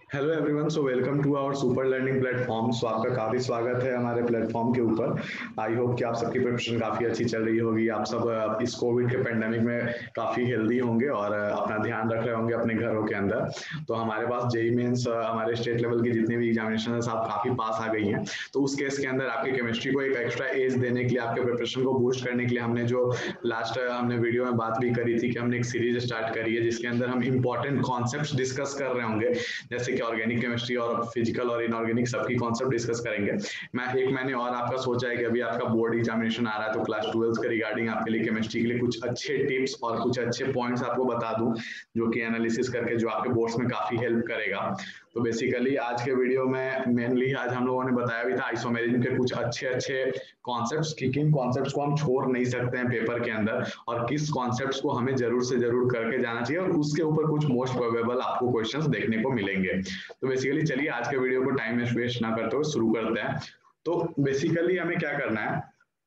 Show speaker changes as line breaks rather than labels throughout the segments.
Hello everyone, so welcome to our super learning platform. So आपका काफी स्वागत है हमारे प्लेटफॉर्म के ऊपर। आई होप कि आप सबकी प्रिपरेशन काफी अच्छी चल रही होगी। आप सब इस कोविड के पेंडेमिक में काफी हेल्दी होंगे और अपना ध्यान रख रहे होंगे अपने घरों के अंदर। तो हमारे पास जेई मेंस हमारे स्टेट लेवल की जितनी भी एग्जामिनेशन है सब काफी पास आ गई हैं। तो उस केस के अंदर आपकी केमिस्ट्री को एक एक्स्ट्रा एज देने के लिए, आपके प्रिपरेशन को बूस्ट करने के लिए हमने जो लास्ट हमने वीडियो में बात भी करी थी कि हमने एक सीरीज स्टार्ट करी है जिसके अंदर हम इंपॉर्टेंट कॉन्सेप्ट डिस्कस कर रहे होंगे, जैसे कि ऑर्गेनिक केमिस्ट्री और फिजिकल और इनऑर्गेनिक सबकी कॉन्सेप्ट डिस्कस करेंगे। मैंने और आपका सोचा है कि अभी आपका बोर्ड एग्जामिनेशन आ रहा है तो क्लास 12 के रिगार्डिंग आपके लिए केमिस्ट्री के लिए कुछ अच्छे टिप्स और कुछ अच्छे पॉइंट्स आपको बता दूं, जो कि एनालिसिस करके जो आपके बोर्ड्स में काफी हेल्प करेगा। तो बेसिकली आज के वीडियो में मेनली आज हम लोगों ने बताया भी था आइसोमेरिज्म के कुछ अच्छे अच्छे कॉन्सेप्ट्स, कि किन कॉन्सेप्ट्स को हम छोड़ नहीं सकते हैं पेपर के अंदर और किस कॉन्सेप्ट्स को हमें जरूर से जरूर करके जाना चाहिए, और उसके ऊपर कुछ मोस्ट प्रोबेबल आपको क्वेश्चंस देखने को मिलेंगे। तो बेसिकली चलिए आज के वीडियो को टाइम वेस्ट ना करते हुए शुरू करते हैं। तो बेसिकली हमें क्या करना है,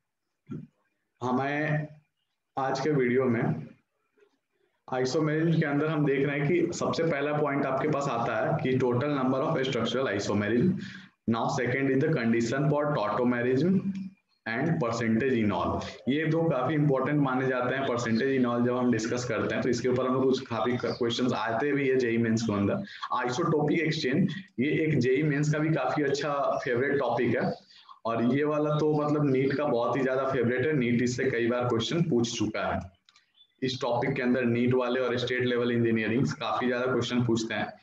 हमें आज के वीडियो में आइसोमेरिज्म के अंदर हम देख रहे हैं कि सबसे पहला पॉइंट आपके पास आता है कि total number of structural isomerism. Now second is the condition for tautomerism and percentage enol. ये दो काफी इंपॉर्टेंट माने जाते हैं। परसेंटेज इनॉल जब हम डिस्कस करते हैं तो इसके ऊपर हमें कुछ काफी क्वेश्चंस आते भी है जेई मेंस के अंदर। आइसोटोपिक एक्सचेंज ये एक जेई मेंस का भी काफी अच्छा फेवरेट टॉपिक है, और ये वाला तो मतलब नीट का बहुत ही ज्यादा फेवरेट है। नीट इससे कई बार क्वेश्चन पूछ चुका है। इस टॉपिक के अंदर नीट वाले और स्टेट लेवल इंजीनियरिंग काफी ज्यादा क्वेश्चन पूछते हैं।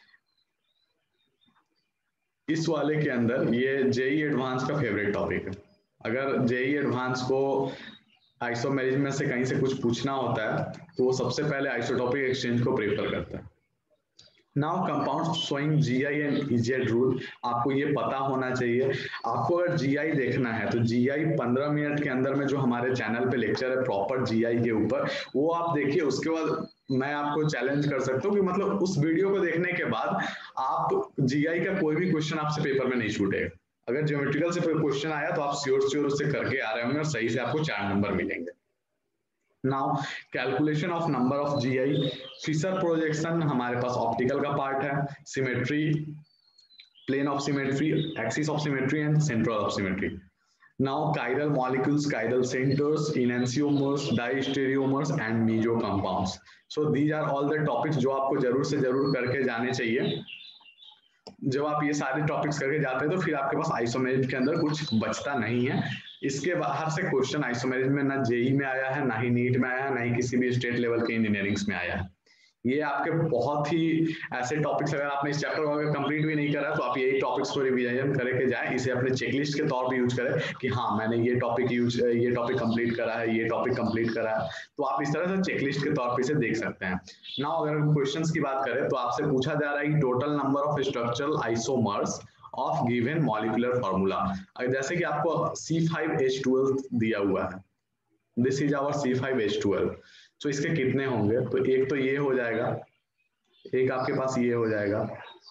इस वाले के अंदर ये जेई एडवांस का फेवरेट टॉपिक है। अगर जेई एडवांस को आइसोमेरिज्म में से कहीं से कुछ पूछना होता है तो वो सबसे पहले आइसोटोपिक एक्सचेंज को प्रेफर करता है। Now compound showing GI and EZ rule, आपको ये पता होना चाहिए। आपको अगर जीआई देखना है तो जीआई 15 मिनट के अंदर में जो हमारे चैनल पे लेक्चर है प्रॉपर जीआई के ऊपर, वो आप देखिए। उसके बाद मैं आपको चैलेंज कर सकता हूँ कि मतलब उस वीडियो को देखने के बाद आप जीआई का कोई भी क्वेश्चन आपसे पेपर में नहीं छूटेगा। अगर ज्योमेट्रिकल से क्वेश्चन आया तो आप श्योर उससे करके आ रहे होंगे और सही से आपको 4 नंबर मिलेंगे। Now calculation of number of GI, Fischer projection हमारे पास ऑप्टिकल का पार्ट है, symmetry, plane of symmetry, axis of symmetry and central of symmetry. Now chiral molecules, chiral centres, enantiomers, diastereomers and meso compounds. So these are all the topics जो आपको जरूर से जरूर करके जाने चाहिए। जब आप ये सारे टॉपिक्स करके जाते हैं तो फिर आपके पास आइसोमेरिज्म के अंदर कुछ बचता नहीं है। इसके बाहर से क्वेश्चन आइसोमेरिज्म में ना जेई में आया है, ना ही नीट में आया है, ना ही किसी भी स्टेट लेवल के इंजीनियरिंग्स में आया है। ये आपके बहुत ही ऐसे टॉपिक्स, अगर आपने इस चैप्टर को अगर कंप्लीट भी नहीं करा तो आप यही टॉपिक्स को रिवीजन करके जाएं, इसे अपने चेकलिस्ट के तौर पे यूज करें कि हाँ मैंने ये टॉपिक कंप्लीट करा है, ये टॉपिक कंप्लीट करा है। तो आप इस तरह से चेकलिस्ट के तौर पे इसे देख सकते हैं। नाउ अगर क्वेश्चंस की बात करें तो आपसे पूछा जा रहा है कि total number of structural isomers of given molecular formula. जैसे कि आपको C5H12 दिया हुआ है, दिस इज आवर C5H12। तो इसके कितने होंगे, तो एक तो ये हो जाएगा, एक आपके पास ये हो जाएगा,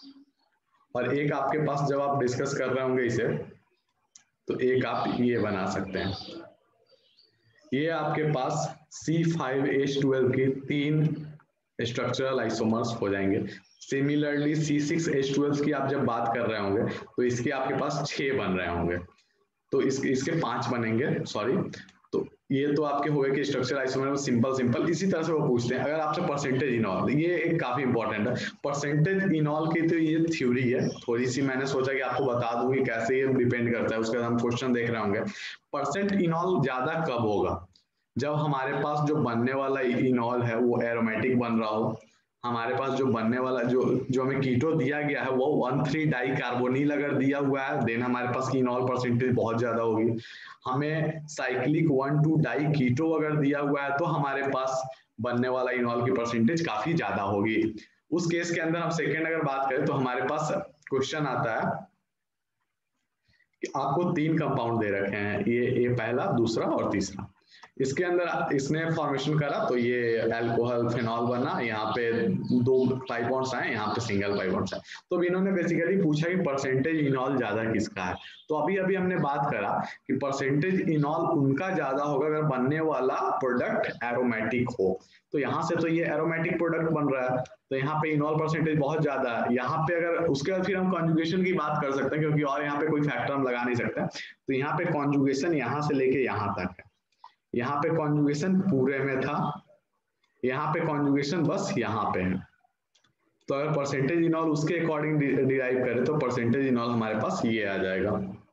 और एक आपके पास जब आप डिस्कस कर रहे होंगे इसे तो एक आप ये बना सकते हैं। ये आपके पास C5H12 की 3 स्ट्रक्चरल आइसोमर्स हो जाएंगे। सिमिलरली C6H12 की आप जब बात कर रहे होंगे तो इसके आपके पास 6 बन रहे होंगे, तो इसके 5 बनेंगे, सॉरी। तो ये तो आपके हो गए कि स्ट्रक्चर आइसोमर सिंपल इसी तरह से वो पूछते हैं। अगर आपसे परसेंटेज इनॉल, ये एक काफी इंपॉर्टेंट है। परसेंटेज इनॉल की तो ये थ्योरी है थोड़ी सी, मैंने सोचा कि आपको बता दूं कि कैसे ये डिपेंड करता है। उसके बाद हम क्वेश्चन देख रहे होंगे। परसेंट इनॉल ज्यादा कब होगा, जब हमारे पास जो बनने वाला इनॉल है वो एरोमेटिक बन रहा हो, हमारे पास जो बनने वाला जो हमें कीटो दिया गया है वो 1,3 डाई कार्बोनिल अगर दिया हुआ है, देन हमारे पास इनॉल परसेंटेज बहुत ज्यादा होगी। हमें साइक्लिक 1,2 डाई कीटो अगर दिया हुआ है तो हमारे पास बनने वाला इनॉल की परसेंटेज काफी ज्यादा होगी। उस केस के अंदर हम सेकेंड अगर बात करें तो हमारे पास क्वेश्चन आता है कि आपको 3 कंपाउंड दे रखे हैं, ये पहला, दूसरा और तीसरा। इसके अंदर इसने फॉर्मेशन करा तो ये अल्कोहल फिनॉल बना, यहाँ पे 2 पाई बॉन्ड्स आए, यहाँ पे सिंगल पाई बॉन्ड्स आए। तो अब इन्होंने बेसिकली पूछा कि परसेंटेज इनॉल ज्यादा किसका है। तो अभी अभी हमने बात करा कि परसेंटेज इनॉल उनका ज्यादा होगा अगर बनने वाला प्रोडक्ट एरोमेटिक हो। तो यहाँ से तो ये एरोमेटिक प्रोडक्ट बन रहा है, तो यहाँ पे इनॉल परसेंटेज बहुत ज्यादा है। यहाँ पे अगर उसके बाद फिर हम कॉन्जुगेशन की बात कर सकते हैं, क्योंकि और यहाँ पे कोई फैक्टर हम लगा नहीं सकते। तो यहाँ पे कॉन्जुगेशन यहाँ से लेके यहाँ तक है, यहाँ पे कॉन्जुगेशन पूरे में था, यहाँ पे कॉन्जुगेशन बस यहाँ पे है। तो अगर परसेंटेज इनॉल उसके अकॉर्डिंग डिराइव करें तो परसेंटेज इनॉल हमारे पास ये आ जाएगा।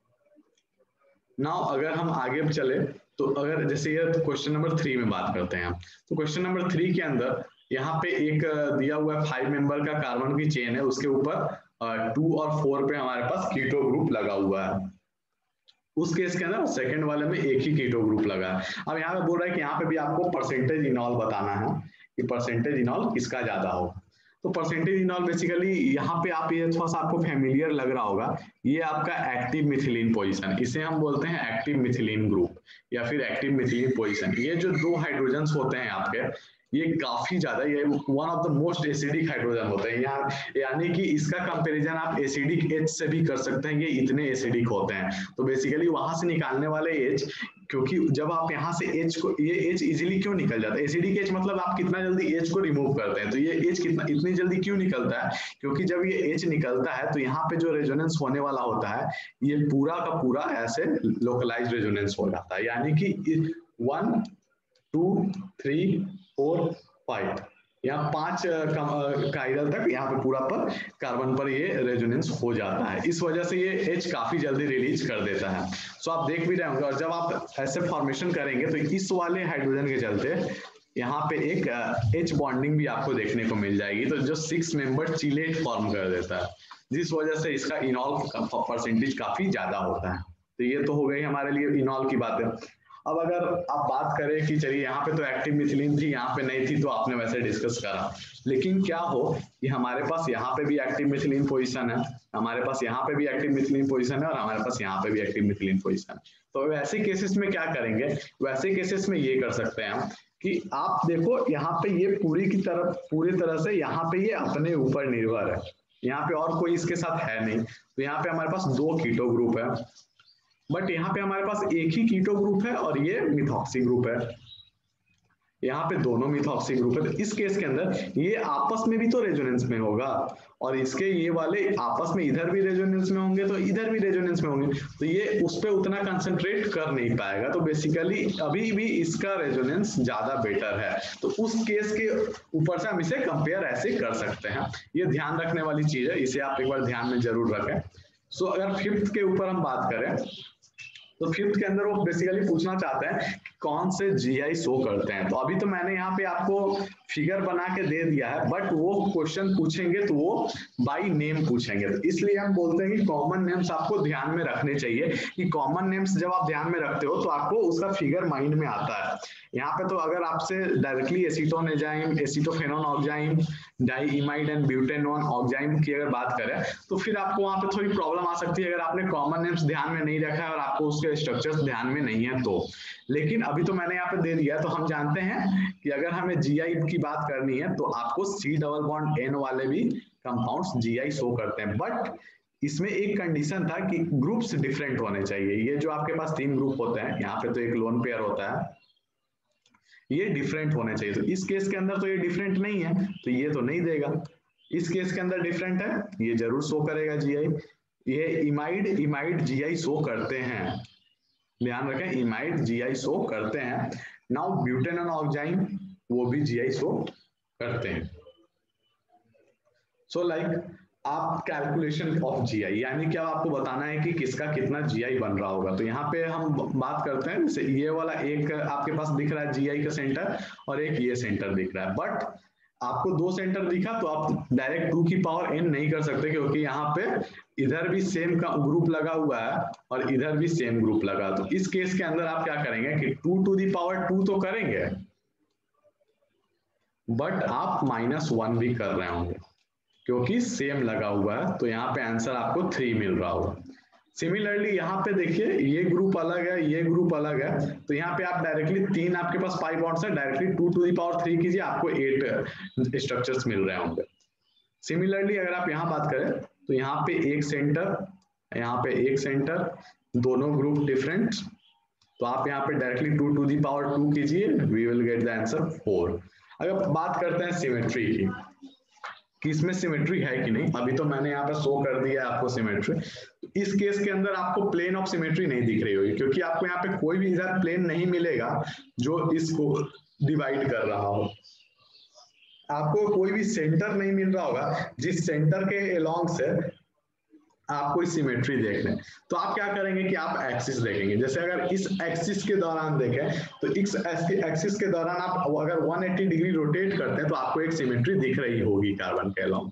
नाउ अगर हम आगे चले तो अगर जैसे ये क्वेश्चन नंबर 3 में बात करते हैं, तो क्वेश्चन नंबर 3 के अंदर यहाँ पे एक दिया हुआ है 5 मेंबर का कार्बन की चेन है, उसके ऊपर 2 और 4 पे हमारे पास कीटो ग्रुप लगा हुआ है। उस केस के अंदर सेकंड वाले में एक ही कीटो ग्रुप लगा है। अब यहाँ पे बोल रहा है कि यहाँ पे भी आपको परसेंटेज इनॉल बताना है कि परसेंटेज इनॉल किसका ज्यादा हो। तो परसेंटेज इनॉल बेसिकली यहाँ पे आप ये थोड़ा सा आपको फेमिलियर लग रहा होगा, ये आपका एक्टिव मिथिलीन पोजीशन, इसे हम बोलते हैं एक्टिव मिथिलीन ग्रुप या फिर एक्टिव मिथिलीन पोजीशन। ये जो 2 हाइड्रोजन होते हैं आपके, ये काफी ज्यादा, ये one of the most acidic hydrogen होते हैं यहाँ, यानी कि इसका कंपैरिजन आप एसिडिक एच से भी कर सकते हैं, ये इतने एसिडिक होते हैं। तो बेसिकली वहां से निकालने वाले एच, क्योंकि जब आप यहाँ से एच को, ये एच इजीली क्यों निकल जाता है, एसिडिक एच मतलब आप कितना जल्दी एच को रिमूव करते हैं, तो ये एच कितना इतनी जल्दी क्यों निकलता है, क्योंकि जब ये एच निकलता है तो यहाँ पे जो रेजोनेंस होने वाला होता है ये पूरा का पूरा ऐसे लोकलाइज्ड रेजोनेंस हो जाता है, यानी कि 1 2 3 4 5 यहाँ 5 काइरल तक यहाँ पे पूरा पर कार्बन पर ये रेजोनेंस हो जाता है। इस वजह से ये H काफी जल्दी रिलीज कर देता है। सो आप देख भी रहे होंगे, और जब आप ऐसे फॉर्मेशन करेंगे तो इस वाले हाइड्रोजन के चलते यहाँ पे एक H बॉन्डिंग भी आपको देखने को मिल जाएगी, तो जो 6 मेंबर चिलेट फॉर्म कर देता है, जिस वजह से इसका इनॉल परसेंटेज काफी ज्यादा होता है। तो ये तो हो गई हमारे लिए इनॉल की बातें। अब अगर आप बात करें कि चलिए यहाँ पे तो एक्टिव मिथिलीन थी, यहाँ पे नहीं थी, तो आपने वैसे डिस्कस करा, लेकिन क्या हो कि हमारे पास यहाँ पे भी एक्टिव मिथिलीन पोजीशन है, हमारे पास यहाँ पे भी एक्टिव मिथिलीन पोजीशन है, और हमारे पास यहाँ पे भी एक्टिव मिथिलीन पोजीशन है। तो वैसे केसेस में क्या करेंगे, वैसे केसेस में ये कर सकते हैं कि आप देखो यहाँ पे ये पूरी तरह से यहाँ पे ये अपने ऊपर निर्भर है, यहाँ पे और कोई इसके साथ है नहीं। तो यहाँ पे हमारे पास 2 कीटो ग्रुप है, बट यहाँ पे हमारे पास एक ही कीटो ग्रुप है और ये मिथॉक्सी ग्रुप है, यहाँ पे दोनों मिथॉक्सी ग्रुप है। तो इस केस के अंदर ये आपस में भी तो रेजोनेंस में होगा, और इसके ये वाले आपस में इधर भी रेजोनेंस में होंगे तो इधर भी रेजोनेंस में होंगे, तो ये उस पर उतना कंसंट्रेट कर नहीं पाएगा। तो बेसिकली अभी भी इसका रेजोनेंस ज्यादा बेटर है। तो उस केस के ऊपर से हम इसे कंपेयर ऐसे कर सकते हैं। ये ध्यान रखने वाली चीज है, इसे आप एक बार ध्यान में जरूर रखें। सो अगर 5th के ऊपर हम बात करें तो 5th के अंदर वो बेसिकली पूछना चाहते हैं कौन से जीआई शो करते हैं। तो अभी तो मैंने यहाँ पे आपको फिगर बना के दे दिया है, बट वो क्वेश्चन पूछेंगे तो वो बाय नेम पूछेंगे, तो इसलिए हम बोलते हैं कि कॉमन नेम्स आपको ध्यान में रखने चाहिए। कि कॉमन नेम्स जब आप ध्यान में रखते हो तो आपको उसका फिगर माइंड में आता है। यहाँ पे तो अगर आपसे directly acetone oxime, acetophenone oxime, diimide and butanone oxime की अगर बात करें तो फिर आपको वहां पे थोड़ी प्रॉब्लम आ सकती है अगर आपने कॉमन नेम्स ध्यान में नहीं रखा है और आपको उसके स्ट्रक्चर्स ध्यान में नहीं है तो। लेकिन अभी तो मैंने यहाँ पे दे दिया, तो हम जानते हैं कि अगर हमें जीआई की बात करनी है तो आपको C डबल बॉन्ड N वाले भी कंपाउंड्स जीआई शो करते हैं, बट इसमें एक कंडीशन था कि ग्रुप्स डिफरेंट होने चाहिए। ये जो आपके पास 3 ग्रुप होते हैं, यहाँ पे तो एक लोन पेयर होता है, ये डिफरेंट होने चाहिए। तो इस केस के अंदर तो ये डिफरेंट नहीं है, तो ये तो नहीं देगा। इस केस के अंदर डिफरेंट है, ये जरूर शो करेगा जीआई। ये इमाइड जीआई शो करते हैं, ध्यान रखें, इमाइड जीआई शो करते हैं। नाउ ब्यूटेनोन ऑक्जाइम वो भी जीआई शो करते हैं। सो लाइक आप कैलकुलेशन ऑफ जीआई, यानी कि अब आपको बताना है कि किसका कितना जीआई बन रहा होगा। तो यहाँ पे हम बात करते हैं, जैसे ये वाला एक आपके पास दिख रहा है जीआई का सेंटर, और एक ये सेंटर दिख रहा है, बट आपको 2 सेंटर दिखा तो आप डायरेक्ट 2 की पावर n नहीं कर सकते, क्योंकि यहाँ पे इधर भी सेम का ग्रुप लगा हुआ है और इधर भी सेम ग्रुप लगा। तो इस केस के अंदर आप क्या करेंगे कि 2 टू दी पावर 2 तो करेंगे, बट आप -1 भी कर रहे होंगे क्योंकि सेम लगा हुआ है। तो यहाँ पे आंसर आपको 3 मिल रहा होगा। सिमिलरली यहाँ पे देखिए ये ग्रुप अलग है, ये ग्रुप अलग है, तो यहाँ पे आप डायरेक्टली 3 आपके पास पाई बॉन्ड्स है, डायरेक्टली 2⁻³ कीजिए, आपको 8 स्ट्रक्चर्स मिल रहे होंगे। सिमिलरली अगर आप यहाँ बात करें तो यहाँ पे एक सेंटर, यहाँ पे एक सेंटर, दोनों ग्रुप डिफरेंट, तो आप यहाँ पे डायरेक्टली 2⁻² कीजिए, we will get the answer 4। अगर बात करते हैं सिमेट्री की कि इसमें सिमेट्री है कि नहीं, अभी तो मैंने यहाँ पे शो कर दिया है आपको सिमेट्री। तो इस केस के अंदर आपको प्लेन ऑफ सिमेट्री नहीं दिख रही होगी, क्योंकि आपको यहाँ पे कोई भी इधर प्लेन नहीं मिलेगा जो इसको डिवाइड कर रहा हो। आपको कोई भी सेंटर नहीं मिल रहा होगा जिस सेंटर के अलोंग से आपको सिमेट्री देखना है। तो आप क्या करेंगे कि आप एक्सिस देखेंगे, जैसे अगर इस एक्सिस के दौरान देखें तो इस एक्सिस के दौरान आप अगर 180 डिग्री रोटेट करते हैं तो आपको एक सिमेट्री दिख रही होगी कार्बन के अलोंग।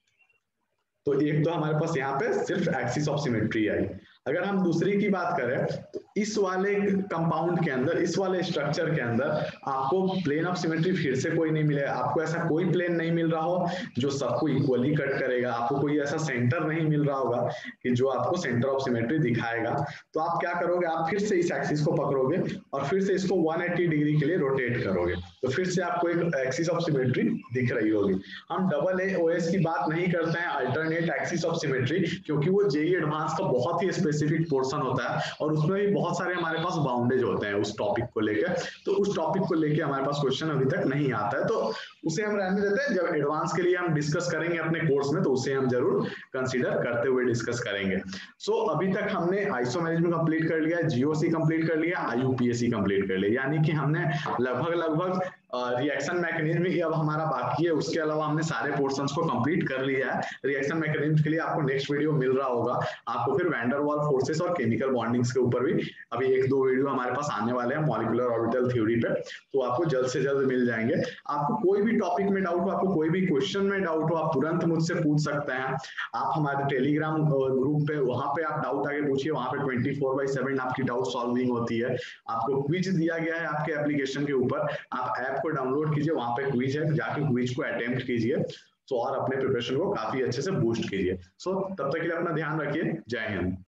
तो एक तो हमारे पास यहाँ पे सिर्फ एक्सिस ऑफ सिमेट्री आई। अगर हम दूसरी की बात करें तो इस वाले कंपाउंड के अंदर, इस वाले स्ट्रक्चर के अंदर आपको प्लेन ऑफ सिमेट्री फिर से कोई नहीं मिलेगा। आपको ऐसा कोई प्लेन नहीं मिल रहा हो जो सबको इक्वली कट करेगा, आपको कोई ऐसा सेंटर नहीं मिल रहा होगा कि जो आपको सेंटर ऑफ सिमेट्री दिखाएगा। तो आप क्या करोगे, आप फिर से इस एक्सिस को पकड़ोगे और फिर से इसको 180 डिग्री के लिए रोटेट करोगे, तो फिर से आपको एक एक्सिस ऑफ सिमेट्री दिख रही होगी। हम डबल OS की बात नहीं करते हैं, अल्टरनेट एक्सिस ऑफ सिमेट्री, क्योंकि वो जेईई एडवांस का बहुत ही स्पेसिफिक पोर्शन होता है और उसमें भी बहुत सारे हमारे पास बाउंडेज होते हैं उस टॉपिक को लेकर। तो उस टॉपिक को लेकर हमारे पास क्वेश्चन अभी तक नहीं आता है, तो उसे हम रहने देते हैं। जब एडवांस के लिए हम डिस्कस करेंगे अपने कोर्स में तो उसे हम जरूर कंसीडर करते हुए डिस्कस करेंगे। सो अभी तक हमने आइसोमेरिज्म कंप्लीट कर लिया, जीओसी कंप्लीट कर लिया, IUPAC कंप्लीट कर लिया, यानी कि हमने लगभग रिएक्शन मैकेनिज्म ही अब हमारा बाकी है। उसके अलावा हमने सारे पोर्शंस को कंप्लीट कर लिया है। रिएक्शन मैकेनिज्म के लिए आपको नेक्स्ट वीडियो मिल रहा होगा, आपको फिर वैन डर वाल फोर्सेस और केमिकल बॉन्डिंग्स के ऊपर भी अभी 1-2 वीडियो हमारे पास आने वाले हैं मॉलिक्यूलर ऑर्बिटल थ्योरी पे, तो आपको जल्द से जल्द मिल जाएंगे। आपको कोई भी टॉपिक में डाउट हो, आपको कोई भी क्वेश्चन में डाउट हो, आप तुरंत मुझसे पूछ सकते हैं। आप हमारे टेलीग्राम ग्रुप पे, वहां पे आप डाउट आगे पूछिए, वहां पे 24/7 आपकी डाउट सॉल्विंग होती है। आपको क्विज दिया गया है आपके एप्लीकेशन के ऊपर, आप ऐप को डाउनलोड कीजिए, वहां पे क्विज है, जाके क्विज को अटेम्प्ट कीजिए, तो और अपने प्रिपरेशन को काफी अच्छे से बूस्ट कीजिए। सो तब तक के लिए अपना ध्यान रखिए। जय हिंद।